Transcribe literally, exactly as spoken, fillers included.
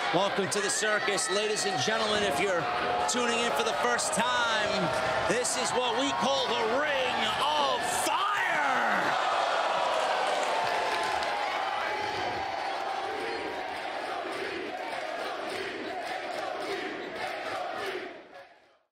Welcome to the circus, ladies and gentlemen. If you're tuning in for the first time, this is what we call the ring